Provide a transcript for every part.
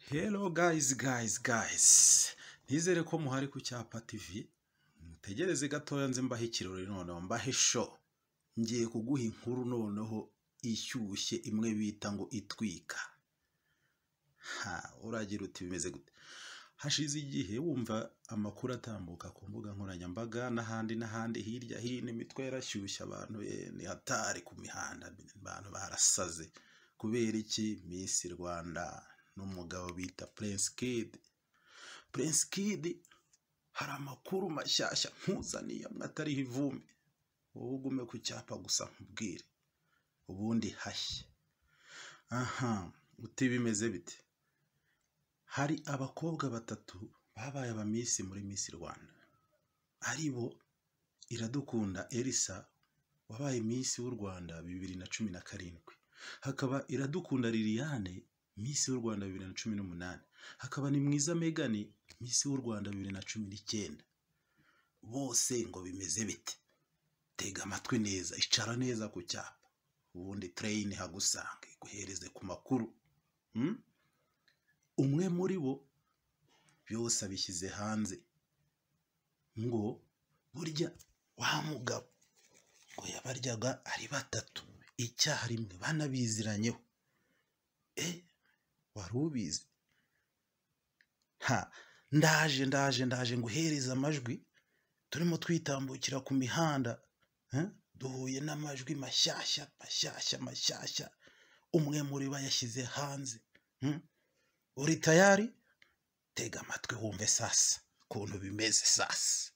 Hello guys. Nizere ko muhari ku Cyapa TV. Mutegereze gatoya nze mbahe ikirori noneho mbahe show. Ngiye kuguha inkuru noneho ishyushye imwe bita ngo itwika. Uragira uti bimeze gute? Hashize igihe wumva amakuru atambuka ku mbuga nkoranyambaga n'ahandi hirya hino imitwe yarashyushye abantu ni hatari ku mihanda abantu barasaze kubera iki Miss Rwanda n'umugabo bita Prince Kid hari amakuru mashyashya nkuzaniye mwatariho ivumbi wowe ugume ku cyapa gusa nkubwire ubundi hashye uti bimeze bite hari abakobwa batatu babaye abamisi muri Miss Rwanda aribo Iradukunda Elsa wabaye Miss w'u Rwanda 2017 hakaba Iradukunda Liliane Miss w'u Rwanda 2018 hakaba ni Mwiza Megan Miss w'u Rwanda 2019 bose ngo bimeze bite tega amatwi neza icara neza ku cyapa ubundi train hagusange guhereze ku makuru umwe muri bo byose abishyize hanze ngo burya wa mugabo ngo yabaryaga ari batatu icyarimwe banabiziranyeho wari ubizi ndaje nguhereza amajwi turimo twitambukira ku mihanda duhuye n'amajwi mashyashya umwe muri bo yashyize hanze uri tayari tega amatwi wumve sasa kuntu bimeze sasa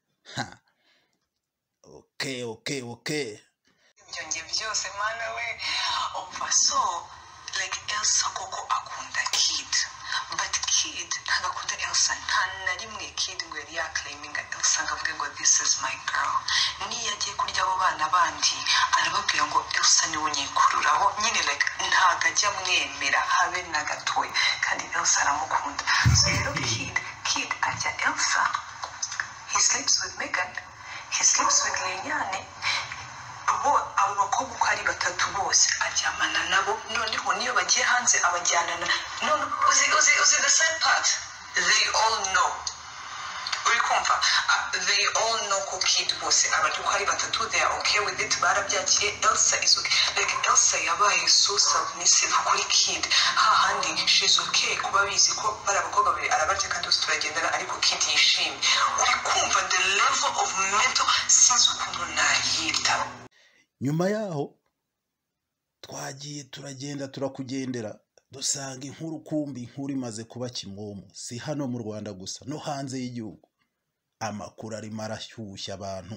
okay ibyo byose mana we umva so like Elsa koko akunda Kid but Kid ntago akunda Elsa nta na rimwe Kid ngo yari yaklayminga Elsa ngavuge ngo this is my girl niyo agiye kurya abo bana bandi arababwira ngo Elsa niwe nyikururaho nyine like ntago ajya mwemera habe na gatoya kandi Elsa aramukunda so rero Kid ajya Elsa he sleeps with Megan he sleeps with Liliane abo bakobwa uko ari batatu bose aryamana nabo noneho niyo bagiye hanze abajyana none uzi the same part they all know uri kumva they all know ko Kid bose abari uko ari batatu they are okay with it barabyakiye Elsa is okay like Elsa yabaye so submissive kuri Kid hahandi she's okay kuba bizi ko bari abakobwa babiri arabarya kandi bose turagendana ariko Kid yishimye uri kumva the level of mental since ukuntu nayita. Nyuma yaho twagiye turagenda turakugendera dusanga inkuru imaze kuba kimomo si hano mu Rwanda gusa no hanze y'igihugu amakuru ari marashyushya abantu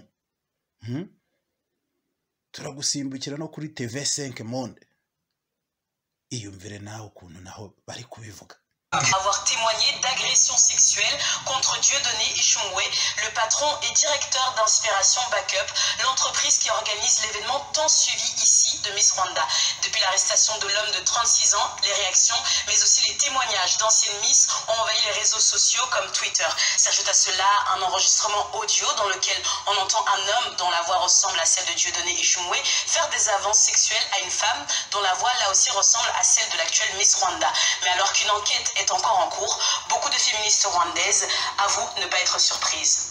turagusimbukira no kuri TV5 Monde iyumvire nawe ukuntu naho bari kubivuga. Avoir témoigné d'agressions sexuelles contre Dieudonné Echoumboué, le patron et directeur d'Inspiration Backup, l'entreprise qui organise l'événement tant suivi ici de Miss Rwanda. Depuis l'arrestation de l'homme de 36 ans, les réactions, mais aussi les témoignages d'anciennes Miss ont envahi les réseaux sociaux comme Twitter. S'ajoute à cela un enregistrement audio dans lequel on entend un homme dont la voix ressemble à celle de Dieudonné Echoumboué faire des avances sexuelles à une femme dont la voix là aussi ressemble à celle de l'actuelle Miss Rwanda. Mais alors qu'une enquête est encore en cours, beaucoup de féministes rwandaises avouent ne pas être surprises.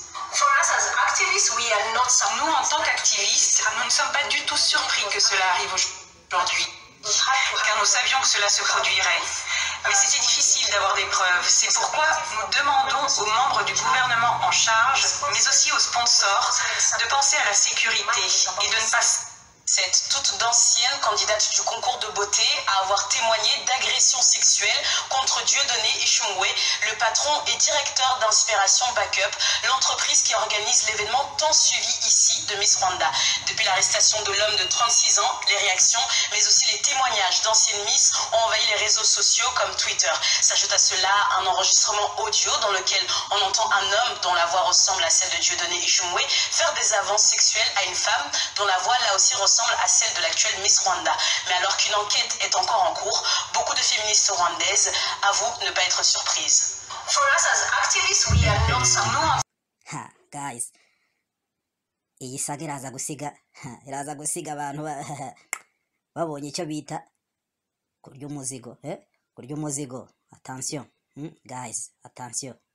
Nous, en tant qu'activistes, nous ne sommes pas du tout surpris que cela arrive aujourd'hui, car nous savions que cela se produirait. Mais c'était difficile d'avoir des preuves. C'est pourquoi nous demandons aux membres du gouvernement en charge, mais aussi aux sponsors, de penser à la sécurité et de ne pas... Cette toute d'ancienne candidate du concours de beauté a avoir témoigné d'agressions sexuelles contre Dieudonné Echoumboué, le patron et directeur d'Inspiration Backup, l'entreprise qui organise l'événement tant suivi ici de Miss Rwanda. Depuis l'arrestation de l'homme de 36 ans, les réactions, mais aussi les témoignages d'anciennes Miss ont envahi les réseaux sociaux comme Twitter. S'ajoute à cela un enregistrement audio dans lequel on entend un homme dont la voix ressemble à celle de Dieudonné Echoumboué faire des avances sexuelles à une femme dont la voix là aussi ressemble à celle de l'actuelle Miss Rwanda. Mais alors qu'une enquête est encore en cours, beaucoup de féministes rwandaises avouent ne pas être surprises. For us as activists, we are not some... Guys, iyi saga iraza gusiga abantu babonye icyo bita kurya umuzigo kurya umuzigo. Attention, guys, attention.